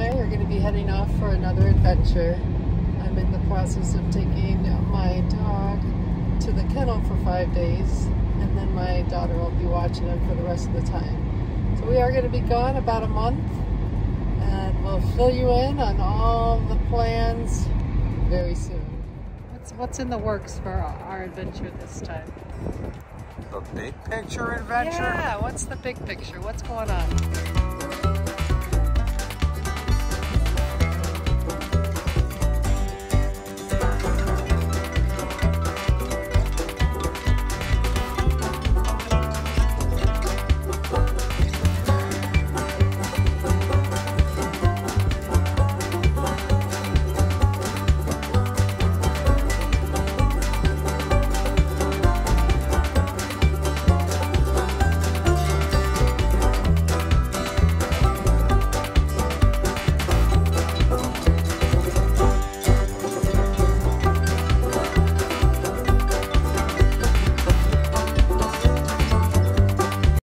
I are going to be heading off for another adventure. I'm in the process of taking my dog to the kennel for 5 days, and then my daughter will be watching him for the rest of the time. So we are going to be gone about a month, and we'll fill you in on all the plans very soon. What's in the works for our adventure this time? The big picture adventure? Yeah, what's the big picture? What's going on?